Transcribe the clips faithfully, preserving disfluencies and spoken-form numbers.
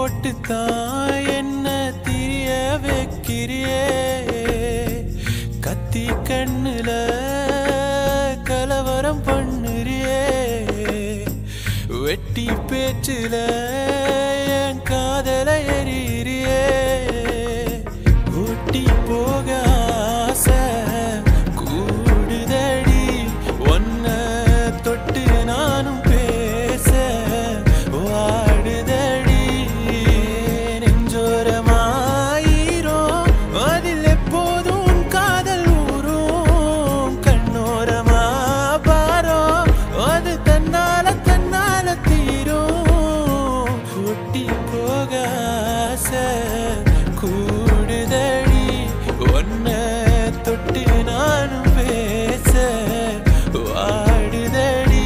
போட்டுத்தான் என்ன திரிய வைக்கிறியே கத்தி கண்ணுல கலவரம் பண்ணுறியே வெட்டி பேச்சுல என் காதல எறிறியே ஊட்டி போக ஆசை கூடுதடி ஒன்ன தொட்டு நானும் பேச வாடுதடி நெஞ்சோரமாயிரும் அதில் எப்போதும் காதல் ஊரும் கண்ணோரமா பாரோ அது தன்னால தன்னால தீரும் ஊட்டி போக ஆசை கூடுதடி ஒன்ன தொட்டு நானும் பேச வாடுதடி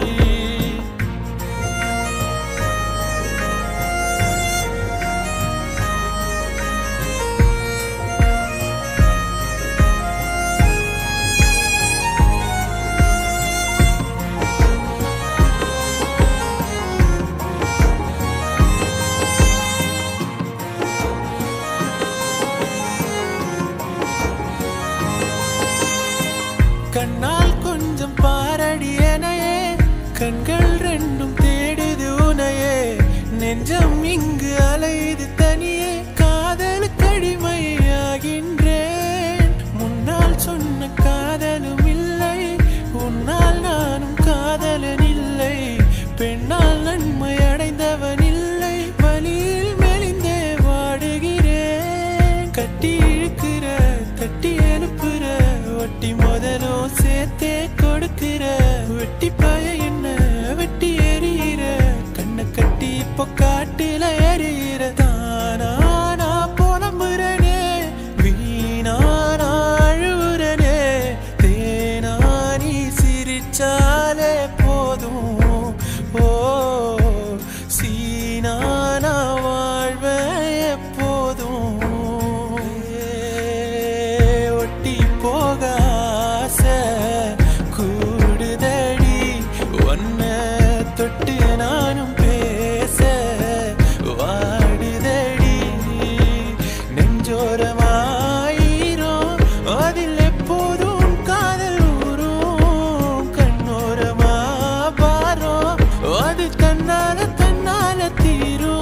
கண்ணால் கொஞ்சம் பாரடி எனையே கண்கள் ரெண்டும் தேடுது உனையே நெஞ்சம் இங்கு அலைது தனியே காதலுக்கு அடிமையாகின்றேன் முன்னால் சொன்ன காதலும் இல்லை உன்னால் நானும் காதலன் இல்லை பெண்ணால் நன்மை அடைந்தவன் இல்லை வலியில் மெலிந்தே வாடுகிறேன் கட்டி இழுக்கிற தட்டி எழுப்புற வட்டி முதலும் சேர்த்தே கொடுக்கிற வெட்டி பாய என்ன வெட்டி எறிகிற கண்ணை கட்டி இப்போ காட்டில எறிகிற தானா புலம்புறனே வீணானா அழுவுறனே தேனா நீ சிரிச்சாலே போதும் ஓ சீனானா வாழ்வ எப்போதும் ஒட்டி போக ஆசை கூடுதடி ஒன்ன தொட்டு நானும் பேச வாடுதடி நெஞ்சோரமாயிரும் அதில் எப்போதும் காதல் ஊரும் கண்ணோரமா பாரோ அது தன்னால தன்னால தீரும்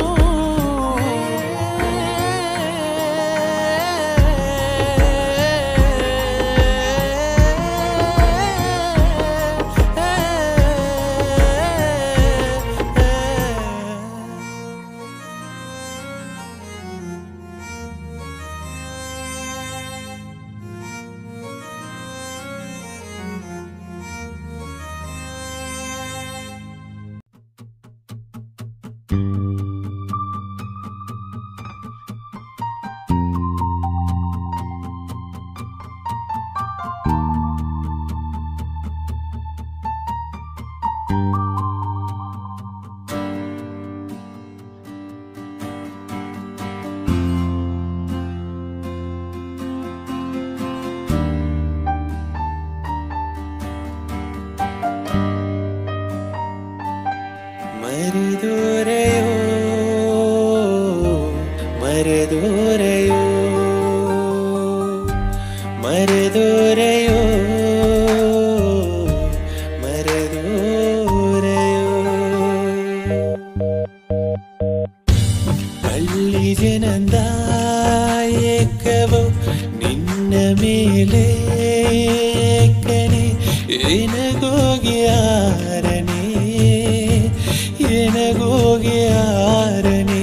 மருதூரையோ மருதூரையோ மருதூரையோ பள்ளி ಜನಂದಾಯಕವೋ ನಿನ್ನ ಮೇಲೆ ಕನೆ ಏನಗೋಗಿ ಆರನೆ ಏನಗೋಗಿ ಆರನೆ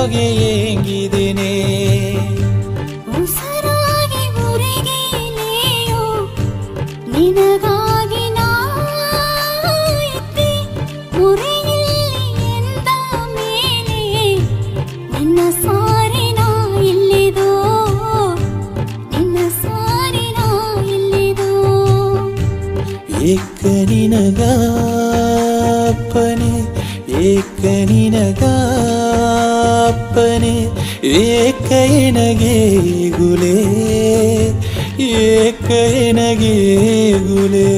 ನಿನಗೋಗೆ ಏಂಗಿದ್ದೇನೆ ಉಸಿರಾಗಿ ಉರಿಗೆಲೆಯೋ ನಿನಗಾಗಿ ನಾಯಿದ್ದೆ ಮುರಿಯಲ್ಲಿ ಎಂದ ಮೇಲೆ ನಿನ್ನ ಸಾರಿನ ಇಲ್ಲಿದೋ ನಿನ್ನ ಸಾರಿನ ಇಲ್ಲಿದೋ ಏಕ ನಿನಗಾಪನೆ ಏಕ ನಿನಗಾಪನೆ ಏಕ ಎನಗೆ ಗುಲೆ ಏಕ ಎನಗೆ ಗುಲೆ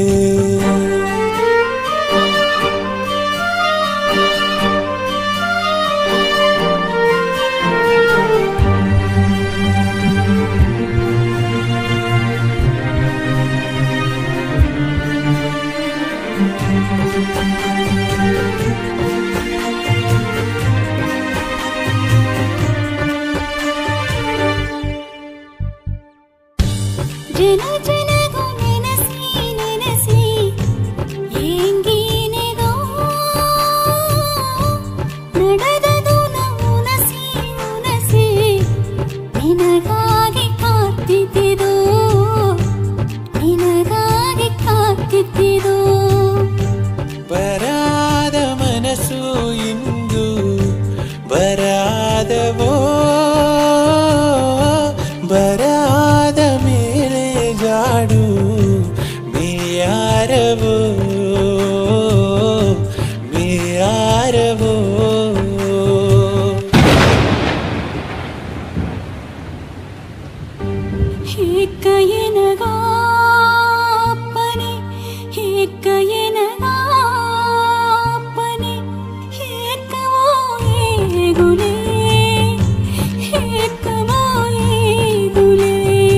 ಜನ ಜನಗೂ ನೆನೆಸಿ ನೆನೆಸಿ ಏಂಗೀನೆದೋ ನಡೆದದು ಉನಸಿ ಉನಸಿ ನಿನಗಾಗಿ ಕಾತ್ತಿದ್ದಿದೋ ನಿನಗಾಗಿ ಕಾತ್ತಿದ್ದಿದೋ ಬರಾದ ಮನಸ್ಸು ಇಂದು ಬರಾದವೋ ಬರಾದ ಮೇಲೆ ಜಾಡು ಮೇಯಾರವೋ ಮೇಯಾರವೋ ಏಕ ಎನಗಾಪನೆ ಏಕ ಎನಗಾಪನೆ ಏಕವೋ ಏಗುಲೆ ಏಕವೋ ಏಗುಲೆ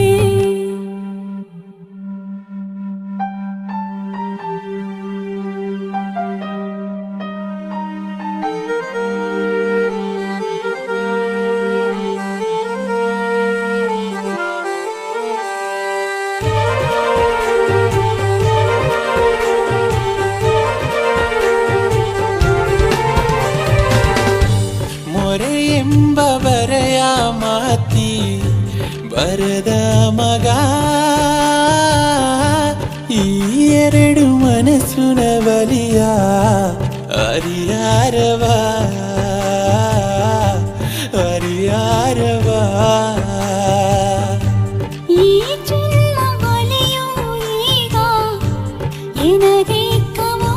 ಮೊರೆ ಎಂಬ ಬರೆಯ ಮಾತಿ ಬರದ ಮಗ ಈ ಎರಡು ಮನಸ್ಸುನ ಬಲಿಯ ಹರಿಯಾರವ ಹರಿಯಾರವ ಈ ಜನ್ಮ ಬಲಿಯು ಈಗ ಎನಗೇಕವೋ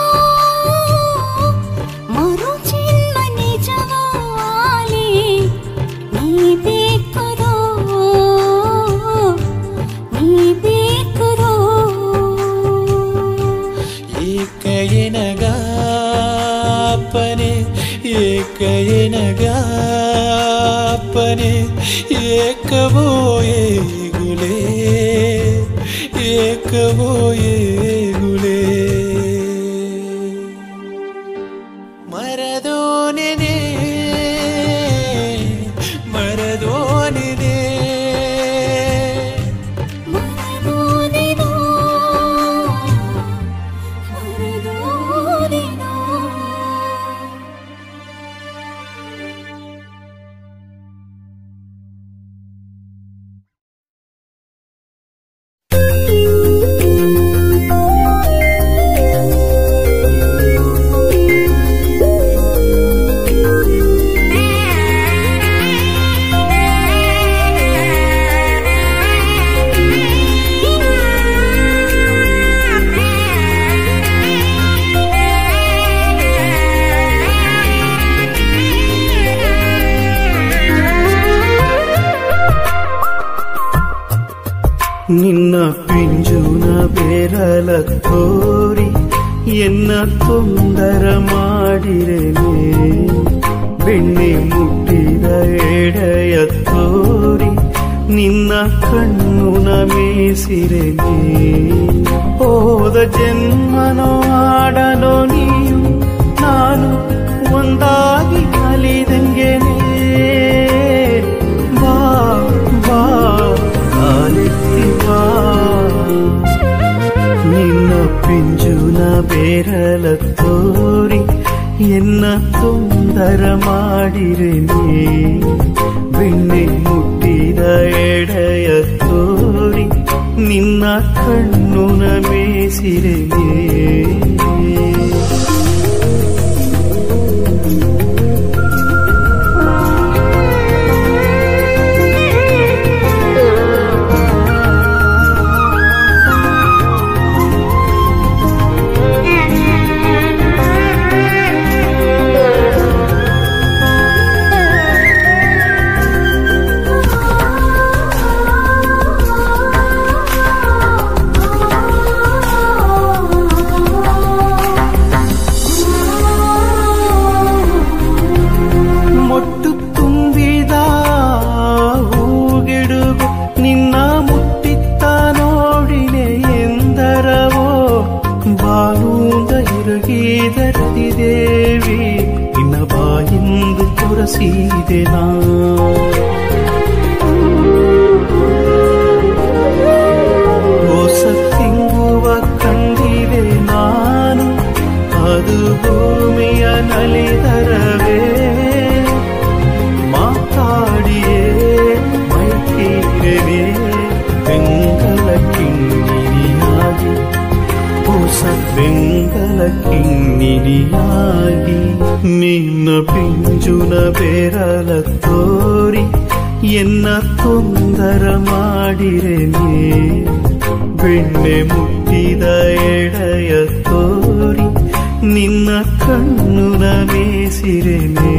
ಮರು ಜನ್ಮ ನಿಜವೋ ಆಲಿ ನೀ ಬೇಕದೋ ನೀ ಬೇಕದೋ ಏಕ ಎನಗಾಪನೆ ಏಕ ಎನಗಾಪನೆ ಏಕವೋ ಏಗುಲೆ ಏಕವೋ ಏಗುಲೆ ಮರದೋನೆನೆ ಮರದೋನೆನೆ ಮರದೋದಿನೋ ಮರದೋದಿನೋ ನಿನ್ನ ಪಿಂಜುನ ಬೆರಲ ತೋರಿ ಎನ್ನ ತೊಂದರ ಮಾಡಿರೆನೆ ಬೆಣ್ಣೆ ಮುಟ್ಟಿದ ಎಡೆಯ ತೋರಿ ನಿನ್ನ ಕಣ್ಣುನ ಮೇಸಿರೆನೆ ಹೋದ ಜನ್ಮನೋ ಆಡನೋ ನೀಯು ನಾನು ಒಂದಾಗಿ ಅಲಿದಂಗೆನೆ ಬಾ ಬಾ ಕಾಲೆತ್ತಿ ಬಾ ನಿನ್ನ ಪಿಂಜುನ ಬೆರಲ ತೋರಿ ಎನ್ನ ತೊಂದರ ಮಾಡಿರೆ ನೀ ಬೆಣ್ಣೆ ಮುಟ್ಟಿದ ಎಡೆಯ ತೋರಿ ನಿನ್ನ ಕಣ್ಣುನ ಮೇಸಿರೆ ನೀ ದೇವಿ ನಿನ್ನ ಬಾಯಿಂದ ತುರಸಿದೆ ನಾ ಹೊಸ ತಿಂಗುವ ಕಂಡಿದೆ ನಾನು ಅದು ಭೂಮಿಯ ನಲಿದರವೇ ಮಾತಾಡಿಯೇ ಮೈತೀರವೇ ಬೆಂಗಲ ಕಿಂಗಿರಿಯಾಗಿ ಹೊಸ ಬೆಂಗಲ ಕಿಂಗಿರಿಯಾಗಿ ನಿನ್ನ ಪಿಂಜುನ ಬೆರಳ ತೋರಿ ಎನ್ನ ತೊಂದರ ಮಾಡಿರೆ ನೀ ಬೆಣ್ಣೆ ಮುಟ್ಟಿದ ಎಡೆಯ ತೋರಿ ನಿನ್ನ ಕಣ್ಣುನ ಮೇಸಿರೆ ನೀ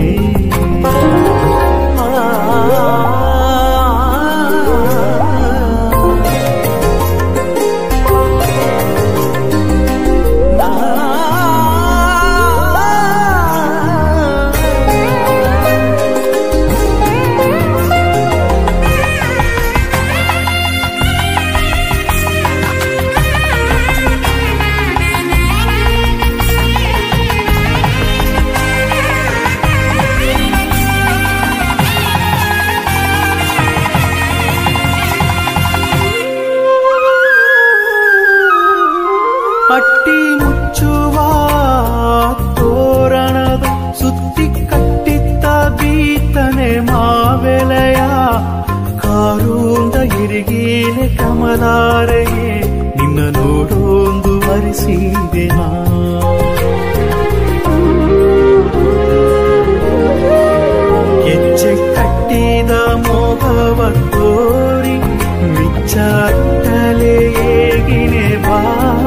ಅಟ್ಟಿ ಮುಚ್ಚುವ ತೋರಣದ ಸುತ್ತಿ ಕಟ್ಟಿದ್ದ ಬೀತನೆ ಮಾವೆಲೆಯ ಕಾರೂಂದ ಹಿರಿಗೀಲೆ ಕಮಲಾರೆಯೇ ನಿನ್ನ ನೋಡೊಂದು ಅರಿಸಿದೆ ನಾ ಹೆಜ್ಜೆ ಕಟ್ಟಿದ ಮೋಹವ ತೋರಿ ಮಿಚ್ಚಟ್ಟಲೆ ಏಗಿನೆ ಬಾ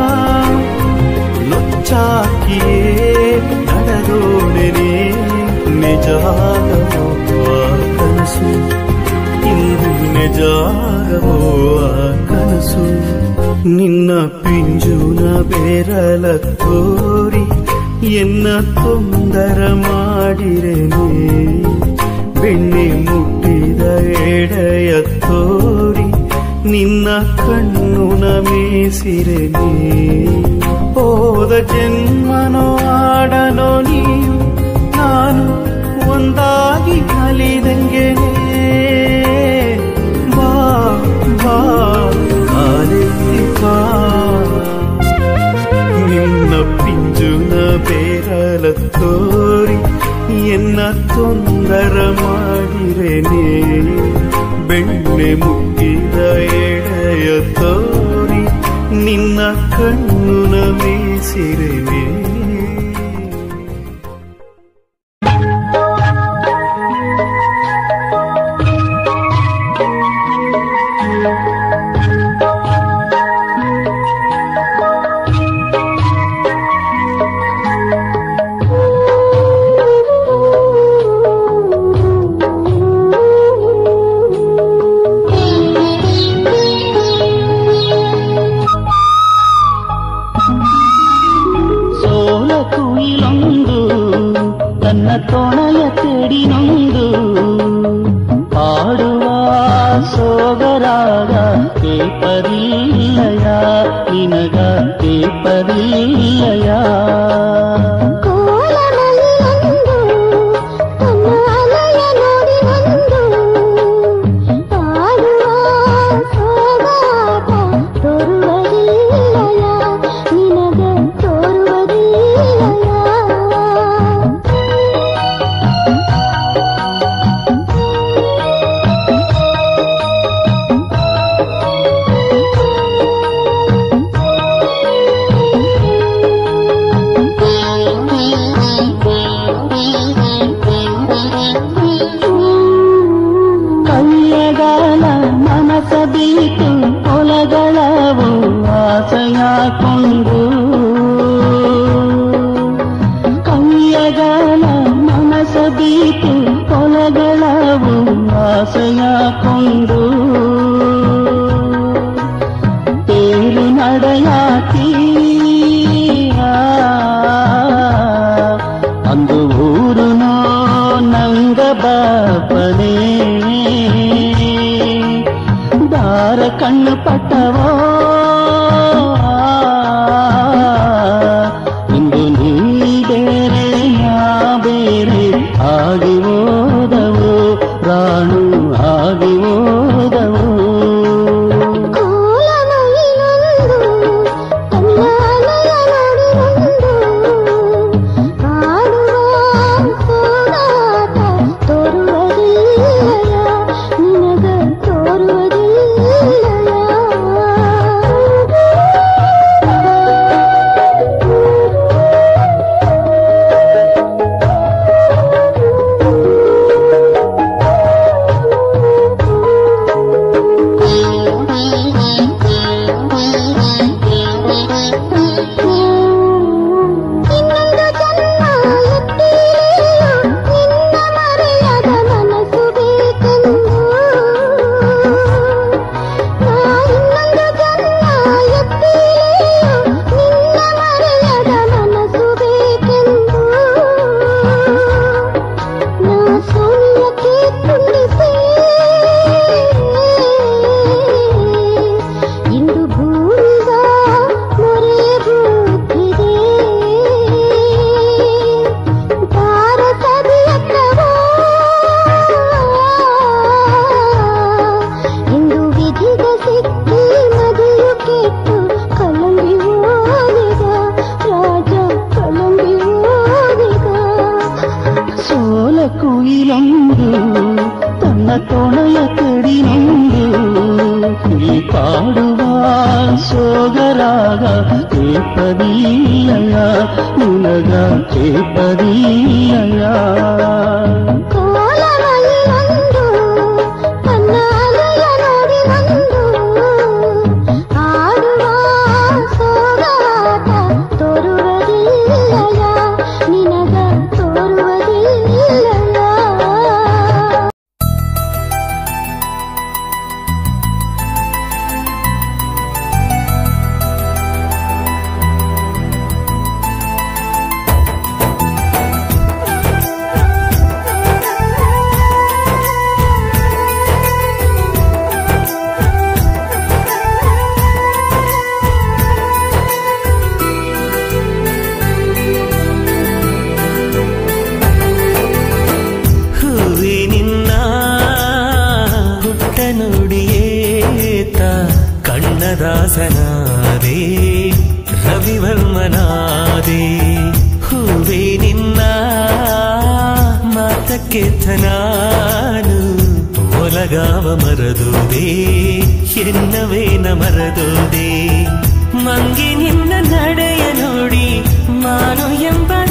ಚಾಕಿಯೇ ನಡೆದೋಣೆನೆ ನಿಜಾಗವೋ ಕನಸು ಇಂದು ನಿಜಾಗವೋ ಕನಸು ನಿನ್ನ ಪಿಂಜುನ ಬೆರಳ ತೋರಿ ಎನ್ನ ತೊಂದರ ಮಾಡಿರೆ ನೀ ಬೆಣ್ಣೆ ಮುಟ್ಟಿದ ಎಡೆಯ ತೋರಿ ನಿನ್ನ ಕಣ್ಣುನ ಮೇಸಿರೆ ನೀ ಹೋದ ಜನ್ಮನೋ ಆಡನೋ ನೀವು ನಾನು ಒಂದಾಗಿ ಅಲಿದಂಗೆನೆ ಬಾ ಬಾ ಕಾಲೆತ್ತಿ ಬಾ ನಿನ್ನ ಪಿಂಜುನ ಬೆರಳ ತೋರಿ ಎನ್ನ ತೊಂದರ ಮಾಡಿರೆ ನೀ ಬೆಣ್ಣೆ ಮುಟ್ಟಿದ ಎಡೆಯ ತೋರಿ ನಿನ್ನ ಕಣ್ಣುನ ಮೇಸಿರೆ ನೀ ತೊಣಯ ತೆಡಿ ನೊಂದು ಪಾಡುವ ಸೋಗರಾಗ ಪೇಪರಿಲ್ಲಯ ನಿನಗ ಪೇಪರಿಲ್ಲಯ ತೋರುವುದಿಲ್ಲಯ ನಿನಗ ತೋರುವುದಿಲ್ಲಯ ತೆಡಿನೊಂದು ಕೈಯಗಾಲ ಮನಸ ಬೀತು ಕೊಲಗಳವು ಆಸೆಯ ಕೊಂಡು ತೇರು ನಡೆಯಾಕಿ ಅಂದು ಊರು ನಂಗ ಬಾಪನೆ ದಾರ ಕಣ್ಣು ಪಟ್ಟವೋ ಇಂದು ನೀ ಬೇರೆ ನಾ ಬೇರೆ ಆಗಿ ಹೋದವು ರಾಣು ಆಗಿ ಹೋದವು ತೊಣೆಯ ಕಡಿನೊಂದು ಈ ಪಾಡುವ ಸೋಗರಾಗ ಕೇಪದಿಲ್ಲಯ ನಿನಗ ಕೇಪದಿಲ್ಲಯ ದಾಸನಾದೆ ರವಿವರ್ಮನಾದೆ ಹೂವೇ ನಿನ್ನ ಮಾತಕ್ಕೆ ನಾನು ಒಲಗಾವ ಮರದೋದೆ ಎನ್ನವೇನ ಮರದೋದೆ ಮಂಗಿ ನಿನ್ನ ನಡೆಯ ನೋಡಿ ಮಾನು ಎಂಬನ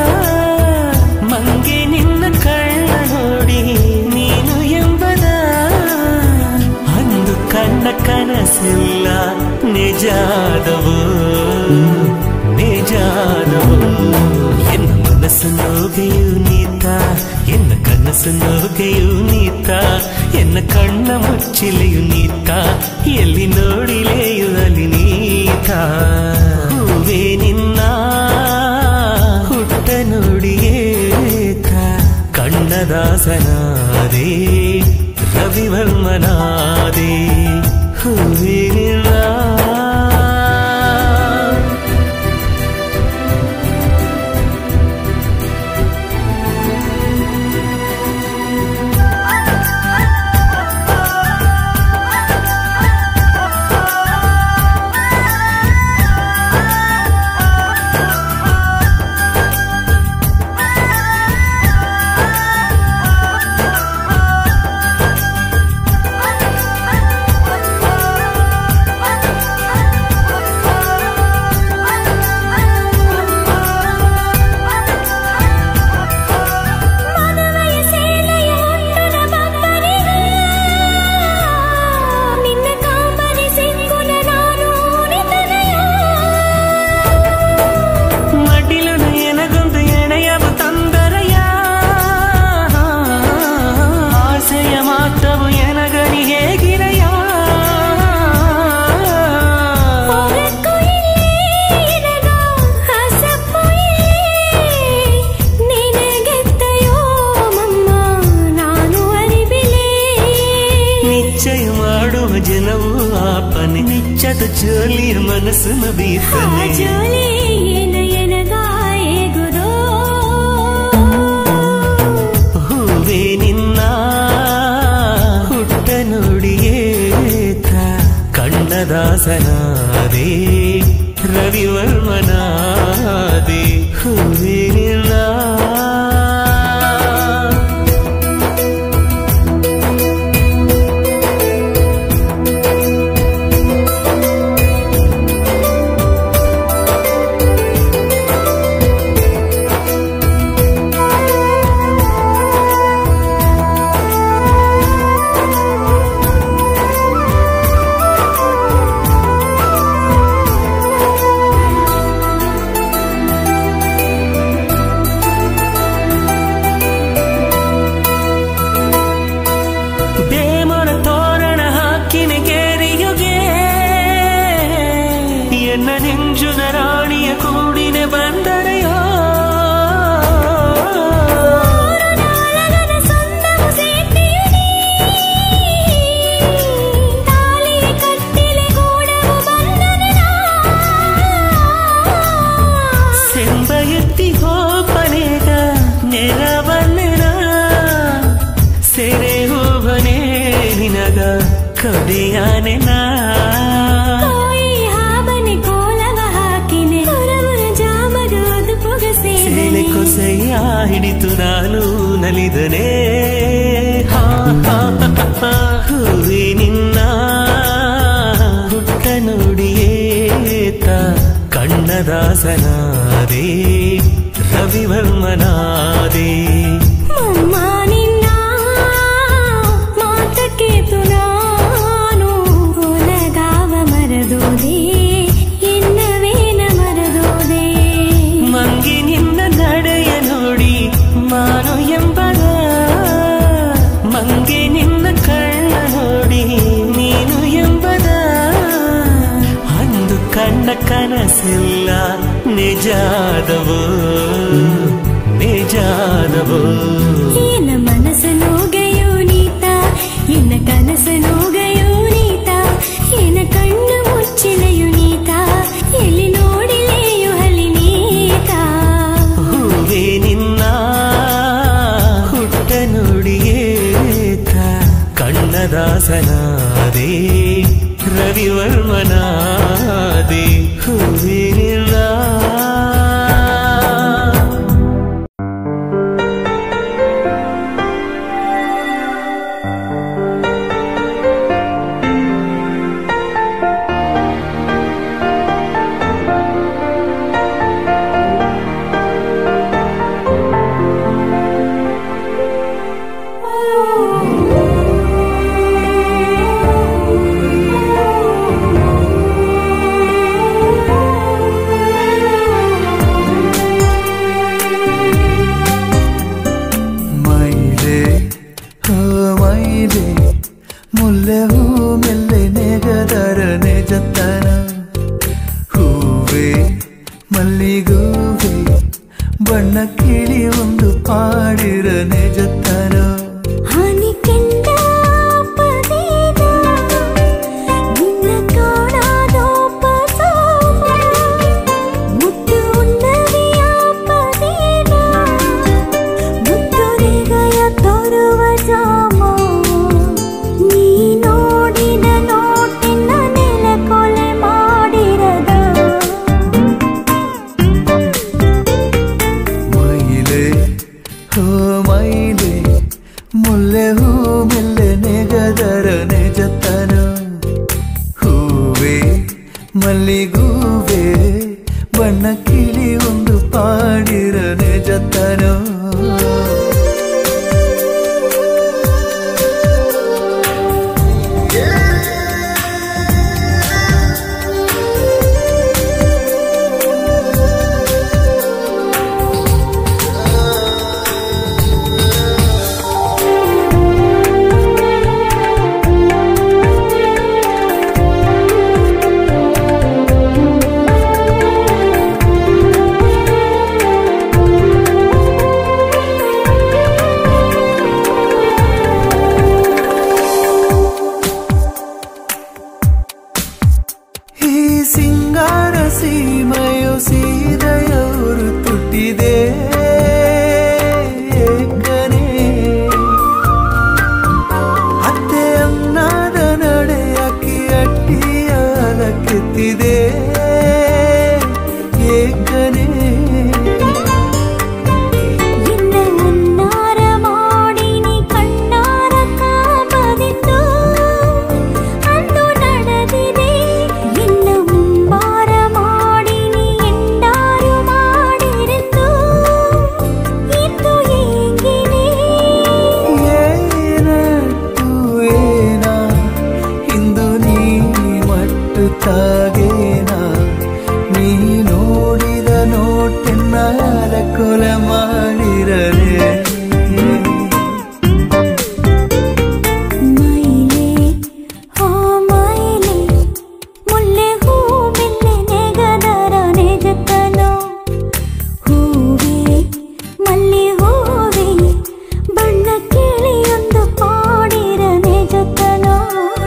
ಮಂಗೆ ನಿನ್ನ ಕಳ್ಳ ನೋಡಿ ನೀನು ಎಂಬನ ಅಂದು ಕಣ್ಣ ಕನಸಿಲ್ಲ ನಿಜಾದವು ನಿಜಾದವು ಎನ್ನ ಮನಸ್ಸು ನೋಗೆಯು ನೀತ ಎನ್ನ ಕನಸು ನೋಗೆಯು ನೀತ ಎನ್ನ ಕಣ್ಣ ಮುಚ್ಚಿಲೆಯು ನೀತ ಎಲ್ಲಿ ನೋಡಿಲೆಯು ಅಲ್ಲಿ ನೀತ ಹೂವೇ ನಿನ್ನ ಹುಟ್ಟ ನೋಡಿಯೇತ ಕಣ್ಣದಾಸನಾದೆ ರವಿವರ್ಮನಾದೆ ಹೂವೇ ನಿನ್ನ ಜೋಲಿಯ ಮನಸ್ಸನ್ನು ಬೀಸನೆ ಜೋಲಿ ಎನಗಾಯಗುದೋ ಹೂವೇ ನಿನ್ನ ಹುಟ್ಟ ನುಡಿಯೇತ ಕಣ್ಣದಾಸನಾದೆ ರವಿವರ್ಮನಾದೆ ಹೂವೇ ನಿನ್ನ ಕದಿಯಾನೆ ನಾ ಹಾಬನೆ ಕೋಲವ ಹಾಕಿನೆ ಹೊರವರ ಜಾಮದ ಪೊಗಸೆ ಕೊಸೆಯ ಹಿಡಿತು ನಾನು ನಲಿದನೆ ಹೂವಿ ನಿನ್ನ ಹುಟ್ಟ ನುಡಿಯೇತ ಕಣ್ಣದಾಸನಾದೆ ರವಿವರ್ಮನಾದೆ ಮಮ್ಮ ನಿನ್ನ ಮಾತಕ್ಕೆ ತುನಾನು ಒಲಗಾವ ಮರದೋದೆ ಎನ್ನವೇನ ಮರದೋದೆ ಮಂಗಿ ನಿನ್ನ ನಡೆಯ ನೋಡಿ ಮಾನು ಎಂಬದ ಮಂಗಿ ನಿನ್ನ ಕಣ್ಣ ನೋಡಿ ನೀನು ಎಂಬದ ಅಂದು ಕಣ್ಣ ಕನಸಿಲ್ಲ ನಿಜಾದವೋ ನಿಜಾದವೋ ಏನ ಮನಸ್ಸನೋಗಯೋ ನೀತ ಎನ್ನ ಕನಸನೋಗಯೋ ನೀತ ಏನ ಕಣ್ಣು ಮುಚ್ಚಿಲೆಯು ನೀತ ಎಲ್ಲಿ ನೋಡಿಲೆಯು ಹಲಿ ನೀತ ಹೂವೇ ನಿನ್ನ ಹುಟ್ಟ ನುಡಿಯೇತ ಕಣ್ಣದಾಸನಾದೆ ರವಿವರ್ಮನಾದೆ ಹೂವೇ ನಿನ್ನ ಏಕನೇ ತಾಗೇನಾ ನೀ ನೋಡಿದ ನೋಟೆನ್ನ ಕೊಲೆ ಮಾಡಿರಲೇ ಮೈಲೆ ಹೋ ಮೈಲೆ ಮುಲ್ಲೆ ಹೂ ಬಿಲ್ಲೆ ನೆಗದರ ನೆಜತನೋ ಹೂವೇ ಮಲ್ಲಿ ಹೂವೇ ಬಣ್ಣ ಕೇಳಿಯೊಂದು ಪಾಡಿರ ನೆಜತನೋ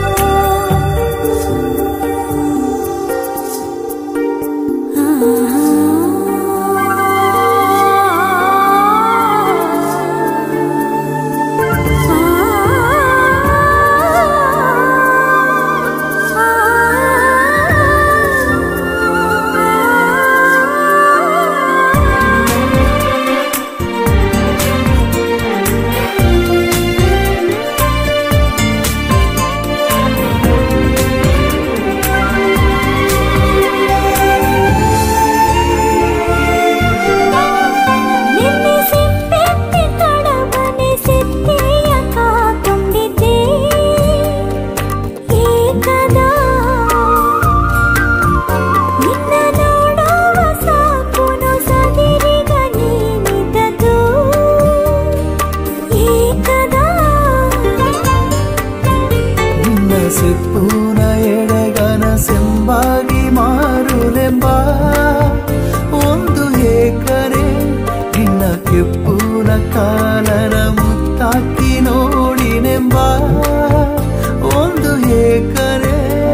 ಸಿಪ್ಪೂನ ಎಡೆಗನ ಸೆಂಬಾಗಿ ಮಾರುಲೆಂಬ ಒಂದು ಏಕರೆ ನಿನ್ನ ಕೆಪ್ಪೂನ ಕಾಲನ ಮುತ್ತಾಕಿ ನೋಡಿನೆಂಬ ಒಂದು ಏಕರೆ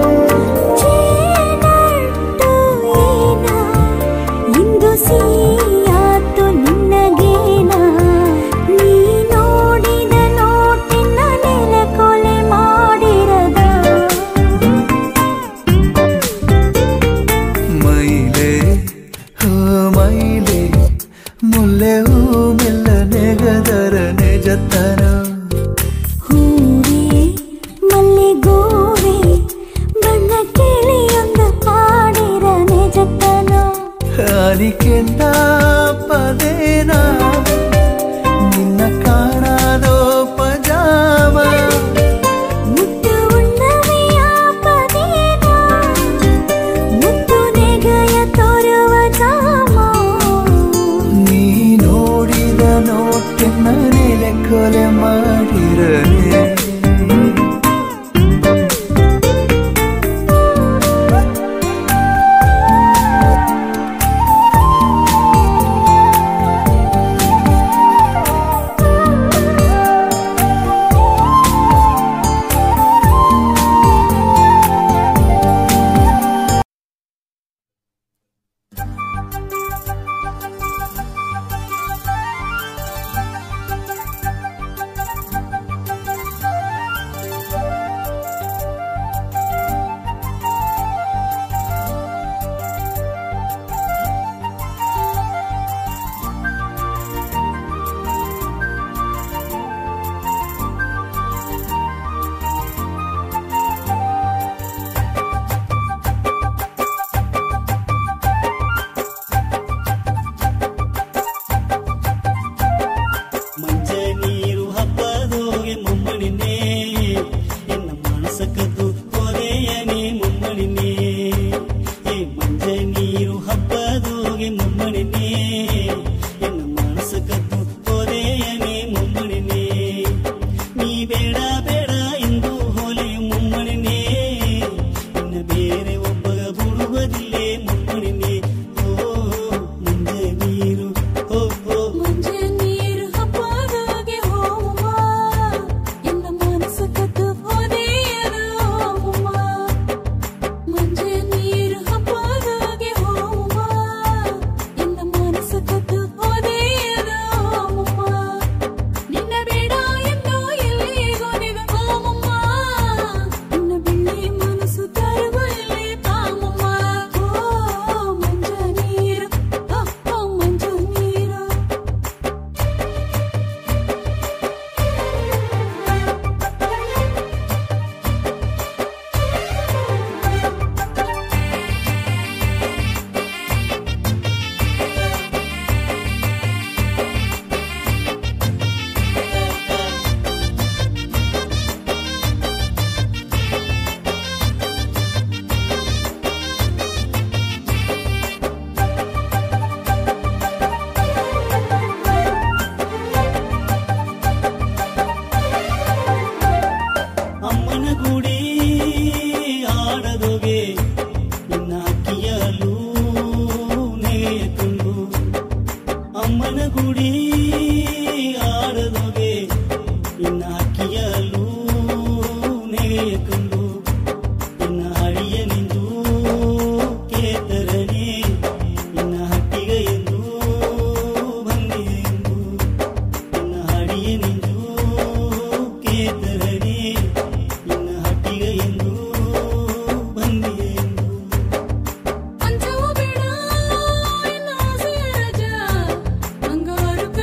ಇಂದು ಸಿಯಾತು ನಿನ್ನಗೇನ ನೀ ನೋಡಿದ ನೋಟಿನ ನೆಲ ಕೊಲೆ ಮಾಡಿರದ ಮೈಲೆ ಹೋ ಮೈಲೆ ಮುಲ್ಲೆ ಹೂ ಮೆಲ್ಲ ನೆಗದರ ನೆಜತನ ಹೂವೇ ಮಲ್ಲಿಗೋವೆ ಬಣ್ಣ ಕೇಳಿಯೊಂದು ಪಾಡಿರ ನೆಜತನೋ ಅನಿಕೆಂಡ ಪದೇನ ನಿನ್ನ ಕಾಣಾದೋ ಪಜಾಮ ಮುತ್ತು ಉಣ್ಣವೆಯ ಪದೇನ ಮುತ್ತು ನೆಗೆಯ ತೋರುವ ಜಾಮ ನೀ ನೋಡಿದ ನೋಟೆನ್ನ ನೆಲೆ ಕೊಲೆ ಮಾಡಿರಲೇ ಕೂಡಿ ಆಡದೊಗೆ ಇನ್ನ ಅಕ್ಕಿಯಲ್ಲೂ ನೆಗೆಯ ಕಂಡು ಇನ್ನ ಅಡಿಯ ನಿಂದು ಕೇತರನೆ ಇನ್ನ ಹಟ್ಟಿಗ ಎಂದು ಬಂದಿದೆ ಎಂದು ಇನ್ನ ಅಡಿಯ ನಿಂದು ಕೇತರನೆ ಇನ್ನ ಹಟ್ಟಿಗ ಎಂದು ಬಂದಿದೆ ಎಂದು ಅಂಚವು ಬೇಡ ಇನ್ನ ಆಸೆಯ ರಜ ಬಂಗಾರು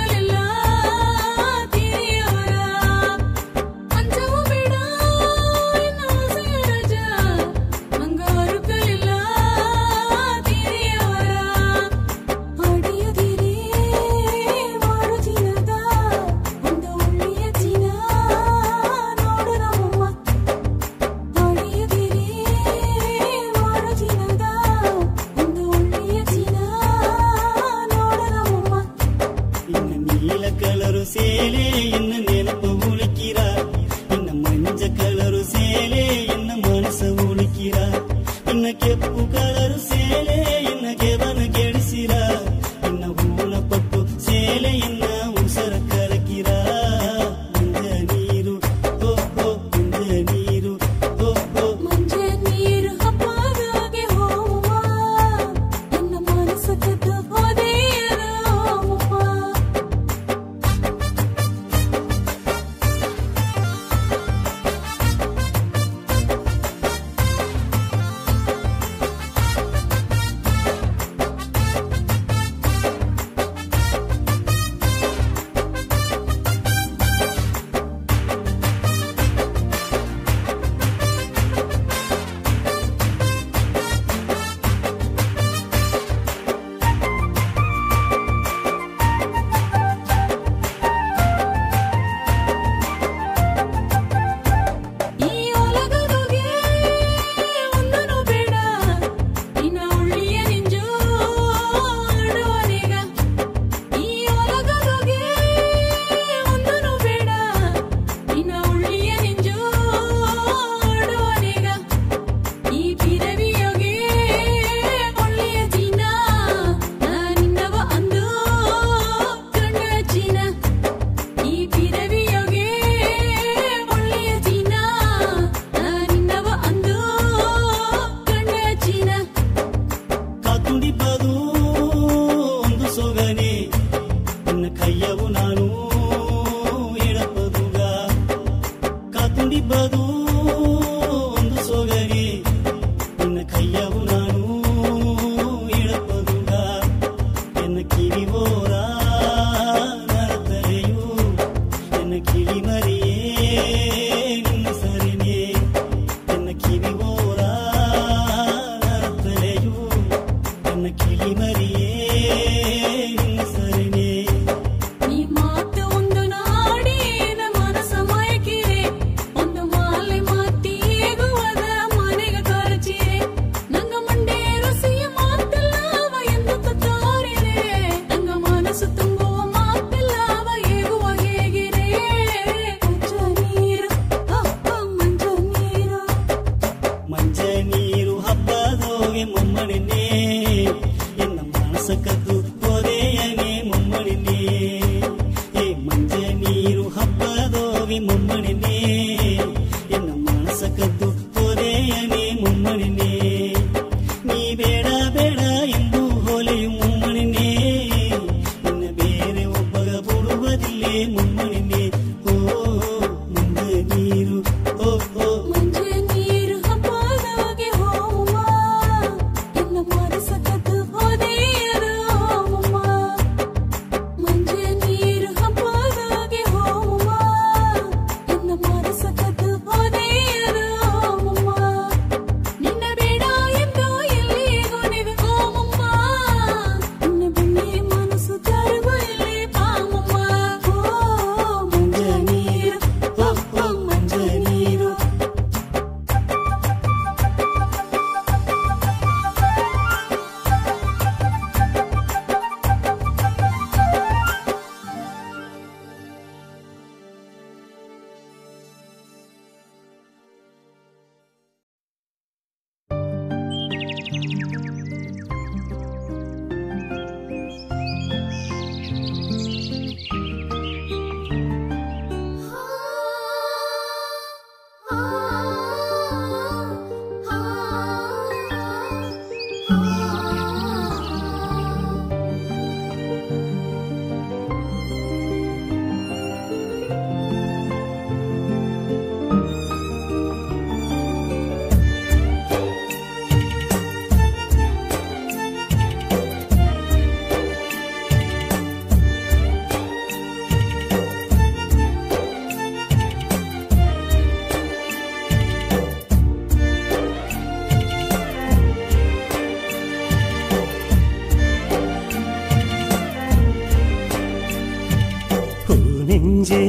ನೆಂಜೆ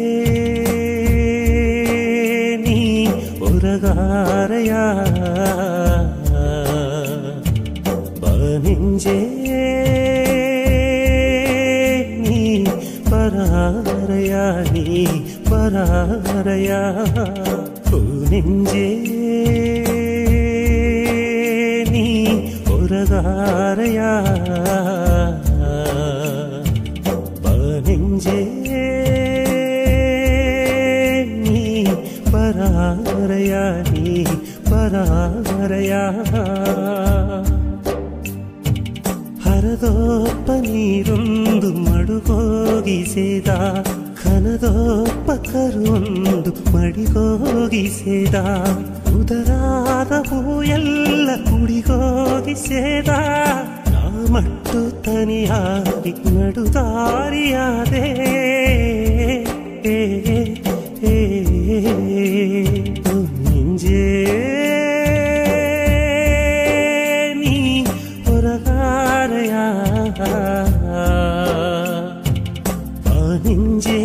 ನೀ ಒರಗಾರಯ ಬನೆಂಜೆ ನೀ ಪರಾರಯ ನೀ ಪರಾರಯ ನೆಂಜೆ ನೀ ಒರಗಾರಯ ಬನೆಂಜೆ ನೀ ಪರಾರಯ ನೀ ಪರಾರಯ ಹರದೋಪ್ಪ ನೀರೊಂದು ಮಡುಗೋಗಿಸೇದ ಕನದೋಪ್ಪ ಕರುವೊಂದು ಮಡಿಗೋಗಿಸೇದ ಉದರಾದ ಹೂಯೆಲ್ಲ ಕುಡಿಗೋಗಿಸೇದ ನಾ ಮಟ್ಟು ತನಿಯಾಗಿ ನಡುದಾರಿಯಾದೆ ನೆಂಜೆ ನೀ ಹೊರಗಾರಯ ನೆಂಜೆ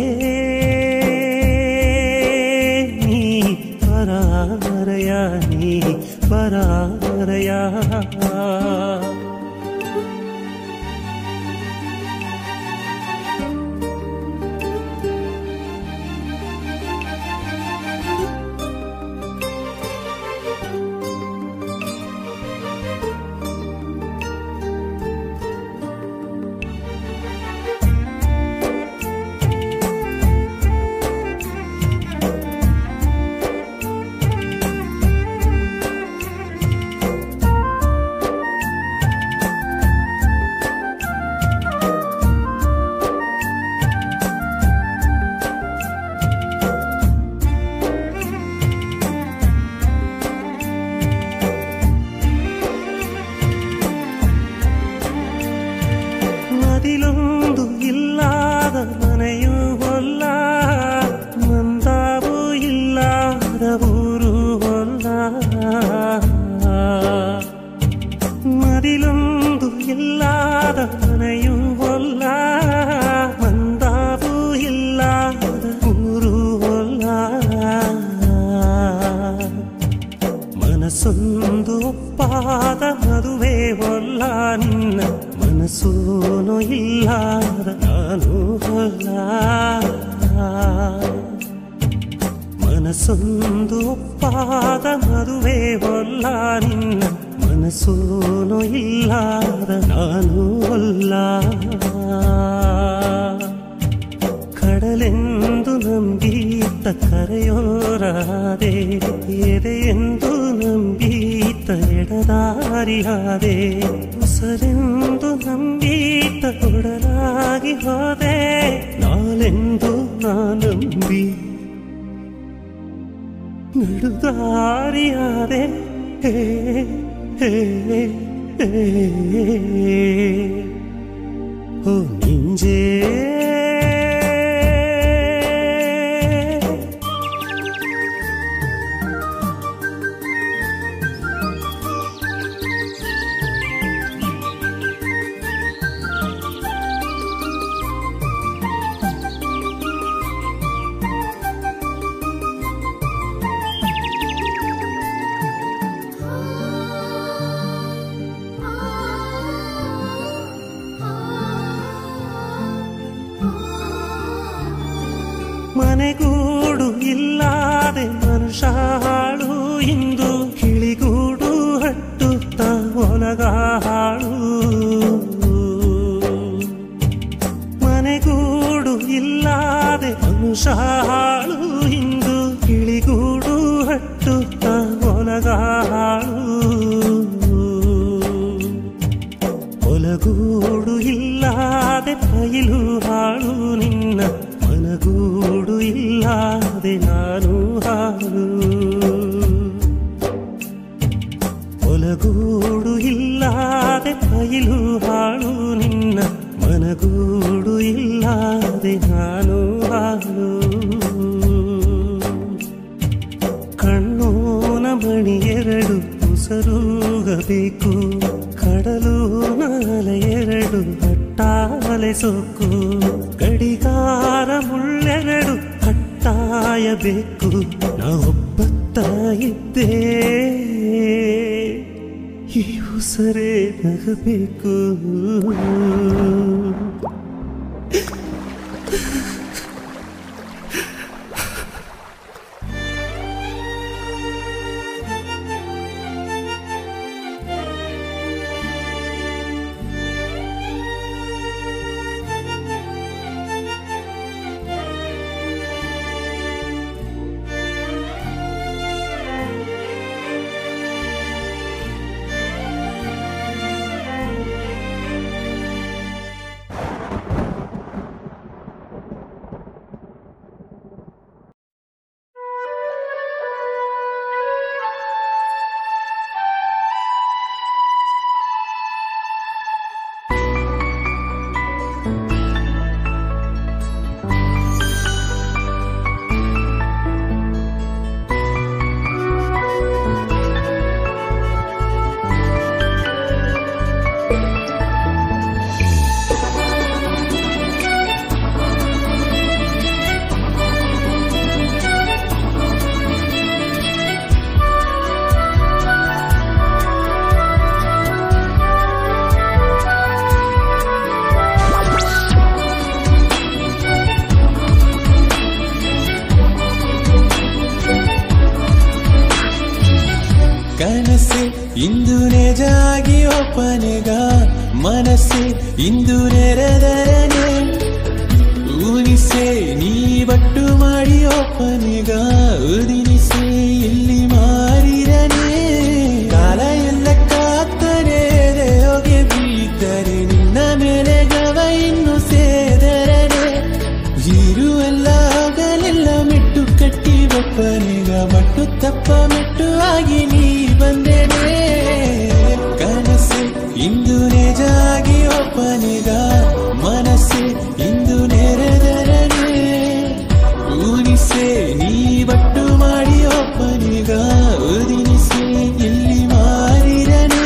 ನೀ ಪರಾರಯ ನೀ ಪರಾರಯ ಮದಿಲೊಂದು ಇಲ್ಲದ ಮನೆಯೂ ಹೊಲ್ಲ ಮಂದಾವು ಇಲ್ಲದ ಊರು ಹೊಲ್ಲ ಮದಿಲೊಂದು ಇಲ್ಲದ ಮನೆಯೂ ಹೊಲ್ಲ ಮಂದಾವು ಇಲ್ಲದ ಊರು ಹೊಲ್ಲ ಮನಸ್ಸೊಂದು ಒಪ್ಪಾದ ಮದುವೆ ಹೊಲ್ಲ ನಿನ್ನ ಮನಸ್ಸೂನು ಇಲ್ಲದ ನಾನು ಹೊಲ್ಲ ಮನಸ್ಸೊಂದು ಒಪ್ಪಾದ ಮದುವೆ ಹೊಲ್ಲ ನಿನ್ನ ಮನಸ್ಸೂನು ಇಲ್ಲದ ನಾನು ಹೊಲ್ಲ ಕಡಲೆಂದು ನಂಬೀತ ಕರೆಯೋರಾದೆ ಎದೆಯೆಂದು ನಂಬೀತ ಎಡದಾರಿಯಾದೆ ಉಸರೆಂದು ನಂಬೀತ ಕೊಡಲಾಗಿ ಹೋದೆ ನಾಳೆಂದು ನಾನಂಬಿ ನಡುದಾರಿಯಾದೆ ಹೇ ಹೇ ಹೇ ಓ ನಿಂಜೆ ಮನೆಗೂಡು ಇಲ್ಲದೆ ಮನುಷ್ಯಾಳು ಇಂದು ಕಿಳಿಗೂಡು ಹಟ್ಟುತ್ತ ಒಲಗಾಳು ಮನೆಗೂಡು ಇಲ್ಲದೆ ಮನುಷ್ಯಾಳು ಇಂದು ಕಿಳಿಗೂಡು ಹಟ್ಟುತ್ತ ಒಲಗಾಳು ಒಲಗೂಡು ಇಲ್ಲದೆ ಬಯಲು ಹಾಳು ನಿನ್ನ ಮನಗೂಡು ಇಲ್ಲದೆ ನಾನು ಹಾಳು ಒಲಗೂಡು ಇಲ್ಲದೆ ಬಯಲು ಹಾಳು ನಿನ್ನ ಮನಗೂಡು ಇಲ್ಲದೆ ನಾನು ಹಾಳು ಕಣ್ಣೋನ ಮಣಿ ಎರಡು ಉಸರುಗಬೇಕು ಕಡಲು ನಾಲ ಎರಡು ಹಟ್ಟಾಲ ತಲೆ ಸೋಕು ಗಡಿಗಾರ ಮುಳ್ಳೆರಡು ಕಟ್ಟಾಯಬೇಕು ನಾವೊಬ್ಬತ್ತ ಇದ್ದೇ ಈ ಉಸರೇ ನಗಬೇಕು ಕನಸೆ ಇಂದು ನಿಜಾಗಿ ಒಪ್ಪನೆಗ ಮನಸ್ಸೆ ಇಂದು ನೆರೆದರನೆ ಊನಿಸೆ ನೀ ಬಟ್ಟು ಮಾಡಿ ಒಪ್ಪನೆಗ ಉದಿನಿಸೆ ಇಲ್ಲಿ ಮಾರಿರನೆ ಕಾಲ ಎಲ್ಲ ಕಾತ್ತನೆ ದೇವಗೆ ಬೀತರೆ ನಿನ್ನ ಮೇಲೆ ಗವ ಇನ್ನು ಸೇದರನೆ ಇರುವೆಲ್ಲ ಆಗಲೆಲ್ಲ ಮೆಟ್ಟು ಕಟ್ಟಿ ಬಪ್ಪನೆಗ ಬಟ್ಟು ತಪ್ಪ ಮೆಟ್ಟು ಆಗಿ ನೀ ಬಂದೆನೆ ಕನಸೆ ಇಂದು ನಿಜಾಗಿ ಒಪ್ಪನೆಗ ಮನಸ್ಸೆ ಇಂದು ನೆರೆದರನೆ ಊನಿಸೆ ನೀ ಬಟ್ಟು ಮಾಡಿ ಒಪ್ಪನೆಗ ಉದಿನಿಸೆ ಇಲ್ಲಿ ಮಾರಿರನೆ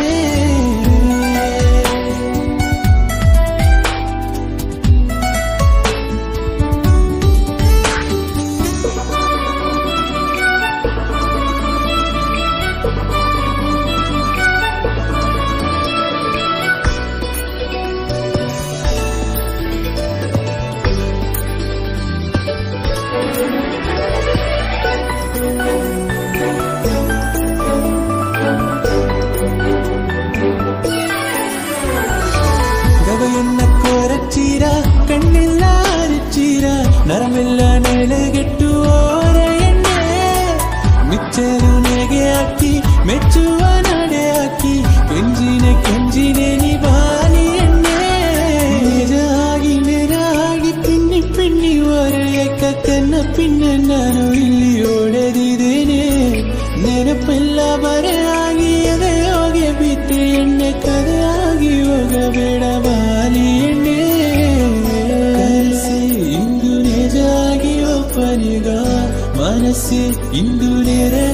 ಗವೆಯನ್ನ ಕೊರಚೀರ ಕಣ್ಣೆಲ್ಲ ಅರಚೀರ ನರಮೆಲ್ಲ ನೆಲೆಗೆಟ್ಟು ಓರ ಎಣ್ಣೆ ಮಿಚ್ಚರು ನೆಗೆ ಹಾಕಿ ಮೆಚ್ಚುವ ನಡೆ ಹಾಕಿ ಕೆಂಜಿನೆ ಕೆಂಜಿನೆ ನಿಭಾನಿ ಎಣ್ಣೆ ನಿಜಾಗಿ ನೆರಾಗಿ ಪಿನ್ನಿ ಪಿನ್ನಿ ಒರೆಯಕ ಕನ್ನ ಪಿನ್ನ ನಾನು ಇಲ್ಲಿ ಓಡದಿದ್ದೇನೆ ನೆನಪೆಲ್ಲ ಬರೆಯಾಗಿ ಎದೆಯೋಗೆ ಬಿತ್ತೆ ಎಣ್ಣೆ ಕದೆಯಾಗಿ ಹೋಗಬೇಡ ಬಾಲಿ ಎಣ್ಣೆ ಕನಸೆ ಇಂದು ನಿಜಾಗಿ ಒಪ್ಪನೆಗ ಮನಸ್ಸೆ ಇಂದು ನೆರೆ